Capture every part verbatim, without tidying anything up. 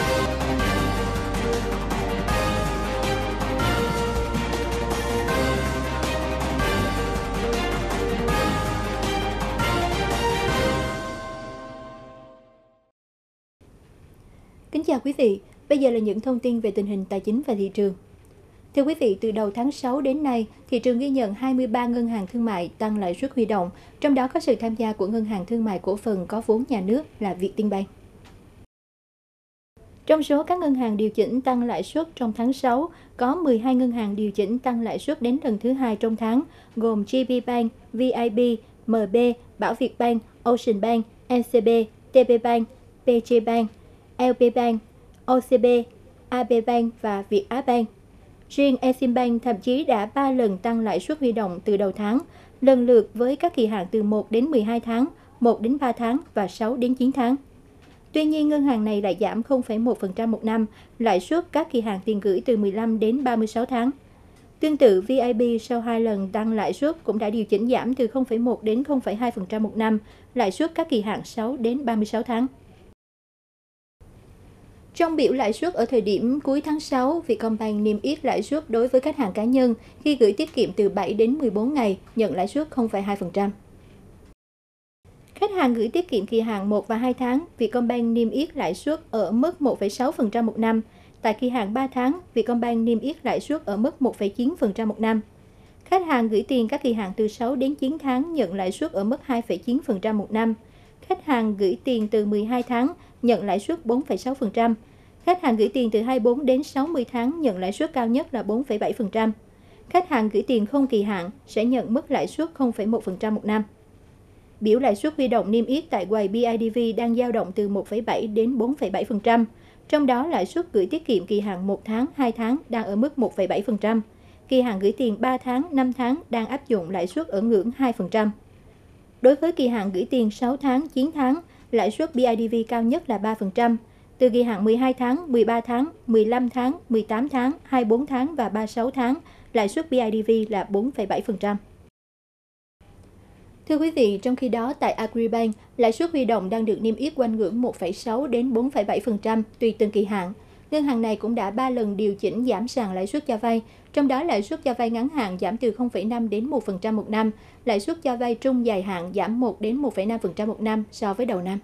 Kính chào quý vị, bây giờ là những thông tin về tình hình tài chính và thị trường. Thưa quý vị, từ đầu tháng sáu đến nay, thị trường ghi nhận hai mươi ba ngân hàng thương mại tăng lãi suất huy động, trong đó có sự tham gia của ngân hàng thương mại cổ phần có vốn nhà nước là Vietinbank. Trong số các ngân hàng điều chỉnh tăng lãi suất trong tháng sáu, có mười hai ngân hàng điều chỉnh tăng lãi suất đến lần thứ hai trong tháng, gồm giê bê Bank, vê i bê, em bê, Bảo Việt Bank, Ocean Bank, en xê bê, tê pê Bank, pê giê Bank, lờ pê Bank, ô xê bê, a bê Bank và Vietcombank. Riêng Eximbank thậm chí đã ba lần tăng lãi suất huy động từ đầu tháng, lần lượt với các kỳ hạn từ một đến mười hai tháng, một đến ba tháng và sáu đến chín tháng. Tuy nhiên, ngân hàng này lại giảm không phẩy một phần trăm một năm lãi suất các kỳ hạn tiền gửi từ mười lăm đến ba mươi sáu tháng. Tương tự, vê i bê sau hai lần tăng lãi suất cũng đã điều chỉnh giảm từ không phẩy một đến không phẩy hai phần trăm một năm lãi suất các kỳ hạn sáu đến ba mươi sáu tháng. Trong biểu lãi suất ở thời điểm cuối tháng sáu, Vietcombank niêm yết lãi suất đối với khách hàng cá nhân khi gửi tiết kiệm từ bảy đến mười bốn ngày, nhận lãi suất không phẩy hai phần trăm. Khách hàng gửi tiết kiệm kỳ hạn một và hai tháng, Vietcombank niêm yết lãi suất ở mức một phẩy sáu phần trăm một năm. Tại kỳ hạn ba tháng, Vietcombank niêm yết lãi suất ở mức một phẩy chín phần trăm một năm. Khách hàng gửi tiền các kỳ hạn từ sáu đến chín tháng nhận lãi suất ở mức hai phẩy chín phần trăm một năm. Khách hàng gửi tiền từ mười hai tháng nhận lãi suất bốn phẩy sáu phần trăm. Khách hàng gửi tiền từ hai mươi bốn đến sáu mươi tháng nhận lãi suất cao nhất là bốn phẩy bảy phần trăm. Khách hàng gửi tiền không kỳ hạn sẽ nhận mức lãi suất không phẩy một phần trăm một năm. Biểu lãi suất huy động niêm yết tại quầy bê i đê vê đang dao động từ một phẩy bảy đến bốn phẩy bảy phần trăm. Trong đó lãi suất gửi tiết kiệm kỳ hạn một tháng, hai tháng đang ở mức một phẩy bảy phần trăm. Kỳ hạn gửi tiền ba tháng, năm tháng đang áp dụng lãi suất ở ngưỡng hai phần trăm. Đối với kỳ hạn gửi tiền sáu tháng, chín tháng, lãi suất bê i đê vê cao nhất là ba phần trăm. Từ kỳ hạn mười hai tháng, mười ba tháng, mười lăm tháng, mười tám tháng, hai mươi bốn tháng và ba mươi sáu tháng, lãi suất bê i đê vê là bốn phẩy bảy phần trăm. Thưa quý vị, trong khi đó tại Agribank, lãi suất huy động đang được niêm yết quanh ngưỡng một phẩy sáu đến bốn phẩy bảy phần trăm tùy từng kỳ hạn. Ngân hàng này cũng đã ba lần điều chỉnh giảm sàn lãi suất cho vay, trong đó lãi suất cho vay ngắn hạn giảm từ không phẩy năm đến một phần trăm một năm, lãi suất cho vay trung dài hạn giảm một đến một phẩy năm phần trăm một năm so với đầu năm.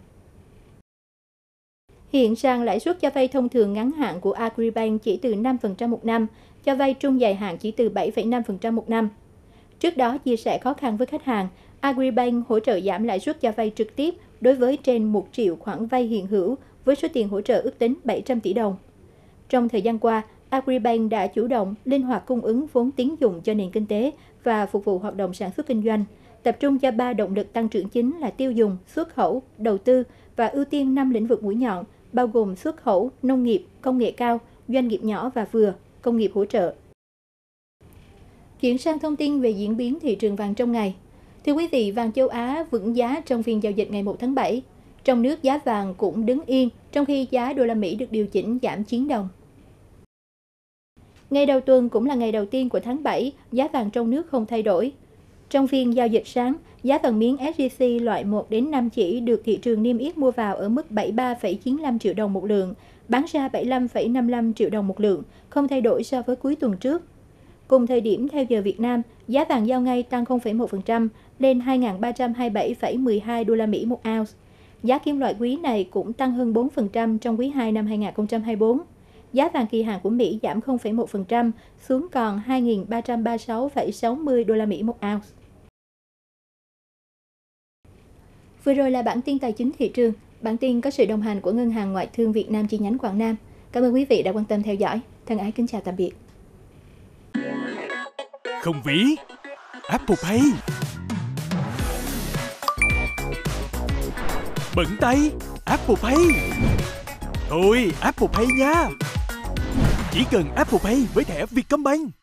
Hiện sàn lãi suất cho vay thông thường ngắn hạn của Agribank chỉ từ năm phần trăm một năm, cho vay trung dài hạn chỉ từ bảy phẩy năm phần trăm một năm. Trước đó, chia sẻ khó khăn với khách hàng, Agribank hỗ trợ giảm lãi suất cho vay trực tiếp đối với trên một triệu khoản vay hiện hữu với số tiền hỗ trợ ước tính bảy trăm tỷ đồng. Trong thời gian qua, Agribank đã chủ động, linh hoạt cung ứng vốn tín dụng cho nền kinh tế và phục vụ hoạt động sản xuất kinh doanh, tập trung cho ba động lực tăng trưởng chính là tiêu dùng, xuất khẩu, đầu tư và ưu tiên năm lĩnh vực mũi nhọn, bao gồm xuất khẩu, nông nghiệp, công nghệ cao, doanh nghiệp nhỏ và vừa, công nghiệp hỗ trợ. Chuyển sang thông tin về diễn biến thị trường vàng trong ngày. Thưa quý vị, vàng châu Á vững giá trong phiên giao dịch ngày một tháng bảy. Trong nước giá vàng cũng đứng yên, trong khi giá đô la Mỹ được điều chỉnh giảm chín đồng. Ngày đầu tuần cũng là ngày đầu tiên của tháng bảy, giá vàng trong nước không thay đổi. Trong phiên giao dịch sáng, giá vàng miếng ét gi xê loại một đến năm chỉ được thị trường niêm yết mua vào ở mức bảy mươi ba phẩy chín mươi lăm triệu đồng một lượng, bán ra bảy mươi lăm phẩy năm mươi lăm triệu đồng một lượng, không thay đổi so với cuối tuần trước. Cùng thời điểm theo giờ Việt Nam, giá vàng giao ngay tăng không phẩy một phần trăm lên hai nghìn ba trăm hai mươi bảy phẩy mười hai đô la Mỹ một ounce. Giá kim loại quý này cũng tăng hơn bốn phần trăm trong quý hai năm hai nghìn không trăm hai mươi tư. Giá vàng kỳ hạn của Mỹ giảm không phẩy một phần trăm xuống còn hai nghìn ba trăm ba mươi sáu phẩy sáu mươi đô la Mỹ một ounce. Vừa rồi là bản tin tài chính thị trường. Bản tin có sự đồng hành của Ngân hàng Ngoại thương Việt Nam chi nhánh Quảng Nam. Cảm ơn quý vị đã quan tâm theo dõi. Thân ái kính chào tạm biệt. Không ví Apple Pay, bận tay Apple Pay. Thôi Apple Pay nha. Chỉ cần Apple Pay với thẻ Vietcombank.